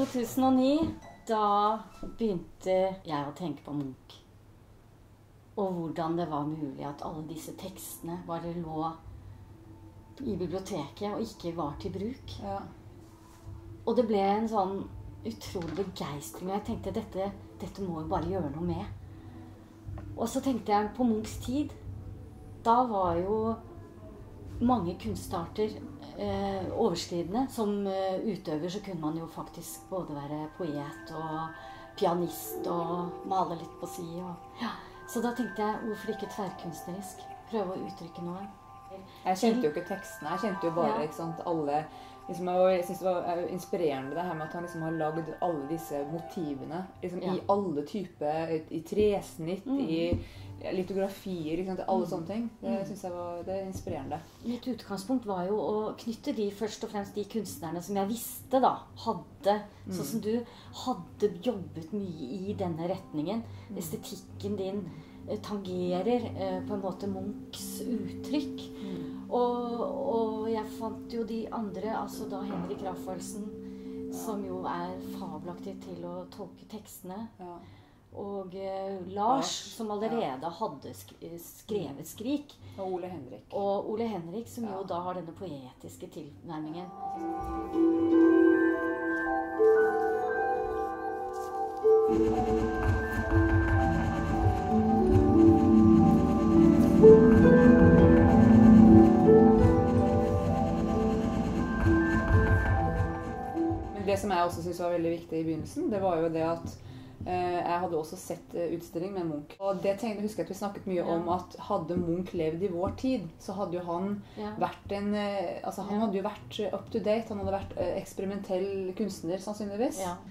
2009, da begynte jeg å tenke på Munch. Og hvordan det var mulig at alle disse tekstene bare lå i biblioteket og ikke var til bruk. Ja. Og det ble en sånn utrolig begeistring. Jeg tenkte dette må jo bare gjøre noe med. Og så tenkte jeg på Munchs tid. Da var jo mange kunstarter overskridende. Som utøver så kunne man jo faktisk både være poet og pianist og male litt på si. Ja. Så da tenkte jeg, hvorfor ikke tverrkunstnerisk? Prøve å uttrykke noe. Jeg kjente jo ikke tekstene, jeg kjente jo bare ikke sant, alle liksom, jeg synes det var inspirerende det her med at han liksom har lagd alle disse motivene liksom, i alle typer, i tresnitt, i litografier, liksom, alle sånne ting. Det synes jeg var det er inspirerende. Mitt utgangspunkt var jo å knytte først og fremst de kunstnerne som jeg visste da, hadde, sånn som du, hadde jobbet mye i denne retningen. Estetikken din tangerer på en måte Munchs uttrykk. Og jeg fant jo de andre, altså da Henrik Rafaelsen, som jo fabelaktig til å tolke tekstene. Ja. Og Lars, som allerede hadde skrevet Skrik. Og Ole Henrik. Og Ole Henrik, som jo da har denne poetiske tilnærmingen. Det som jeg også synes var veldig viktig i begynnelsen, det var jo det at jeg hadde også sett utstilling med Munch. Og det husker jeg at vi snakket mye om at hadde Munch levd i vår tid, så hadde jo han vært han hadde jo vært up to date, han hadde vært eksperimentell kunstner sannsynligvis. Ja.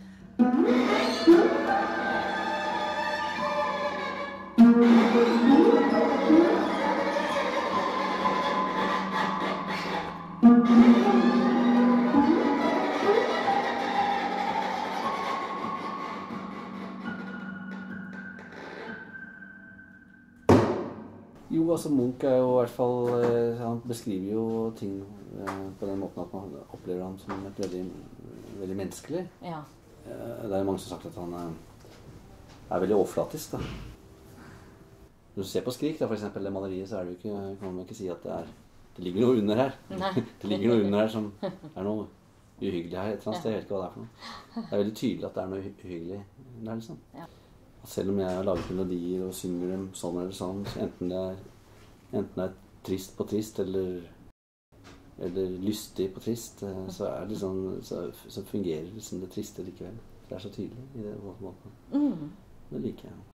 Jo, altså Munch jo i hvert fall, han beskriver jo ting på den måten at man opplever ham som et veldig, veldig menneskelig. Ja. Det mange som har sagt at han veldig overflatisk da. Når du ser på Skrik da, for eksempel det maleriet, så det jo ikke, kan man ikke si at det ligger noe under her. Det ligger noe under her som noe uhyggelig her, et eller annet sted, jeg vet ikke hva det for noe. Det veldig tydelig at det noe uhyggelig der liksom. Ja. Selv om jeg har laget melodier og synger dem sånn eller sånn, så enten det trist på trist eller lystig på trist, så liksom, så fungerer liksom det triste likevel. Det så tydelig i det måten. Det liker jeg.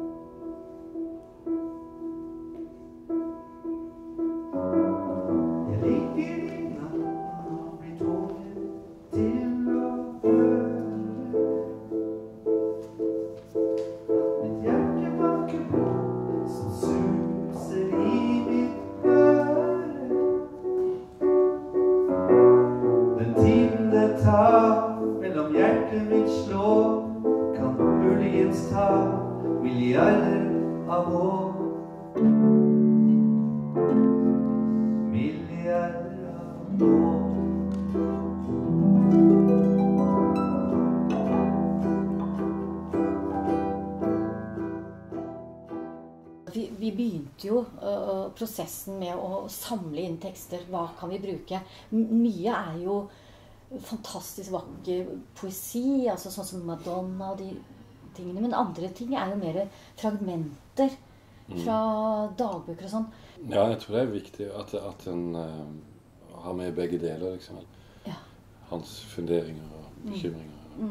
Mellom hjertet mitt slår, kan muligens ta milliarder av år. Milliarder av år. Vi begynte jo prosessen med å samle inn tekster. Hva kan vi bruke? Mye jo fantastisk vakker poesi, altså sånn som Madonna og de tingene, men andre ting jo mer fragmenter fra dagbøker og sånn. Ja, jeg tror det viktig at en har med begge deler, liksom. Ja. Hans funderinger og bekymringer.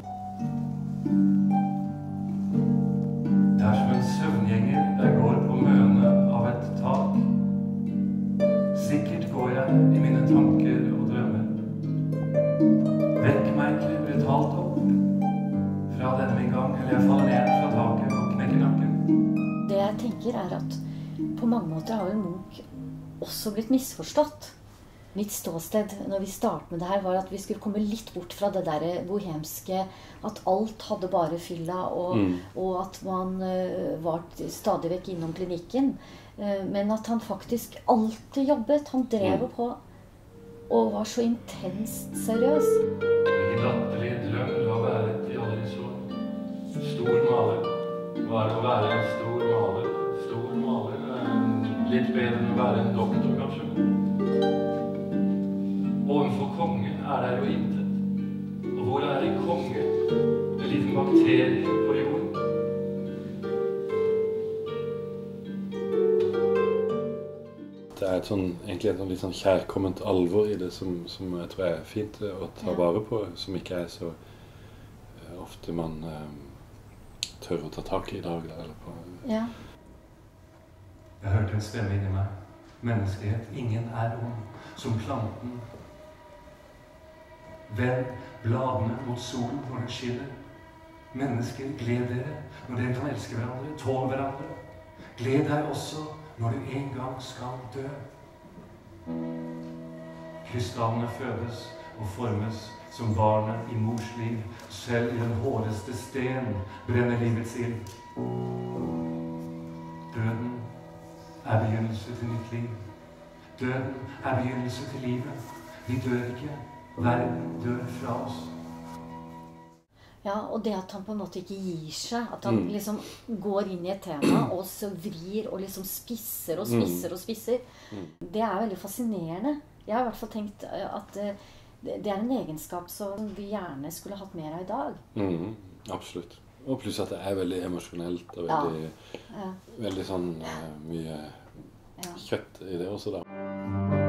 Det som en søvngjenger, jeg går på møne av et tak. Sikkert går jeg i mine tanker og drømmer. Vekk meg ikke brutalt opp fra denne min gang, eller jeg faller ned fra taket og knekker nakken. Det jeg tenker at på mange måter har jo Munch også blitt misforstått. Mitt ståsted når vi startet med det her var at vi skulle komme litt bort fra det der bohemske, at alt hadde bare fylla, og at man var stadig vekk innom klinikken. Men at han faktisk alltid jobbet, han drev på og var så intenst seriøs. Min latterlige drøm la være stor maler var å være en stor maler. Stor maler litt bedre enn å være en doktor, kanskje. Ovenfor konge der jo intet. Og hvor en konge? En liten bakterie på jorden. Det egentlig et litt sånn kjærkomment alvor i det som jeg tror er fint å ta vare på, som ikke er så ofte man tør å ta tak i dag. Eller på. Ja. Jeg hørte en stemme inni meg. Menneskelighet, ingen ond som planten. Vend bladene mot solen når den skinner. Mennesker, gled dere når dere kan elske hverandre, tåle hverandre. Gled deg også når du en gang skal dø. Krystallene fødes og formes som barnet i mors liv. Selv i den hårdeste sten brenner livets ild. Døden begynnelse til nytt liv. Døden begynnelse til livet. Vi dør ikke. Verden dør fra oss. Ja, og det at han på en måte ikke gir seg, at han liksom går inn i et tema og så vrir og liksom spisser og spisser og spisser, det veldig fascinerende. Jeg har i hvert fall tenkt at det en egenskap som vi gjerne skulle hatt mer av i dag. Absolutt. Og pluss at det veldig emosjonelt og veldig sånn mye kjøtt i det også da.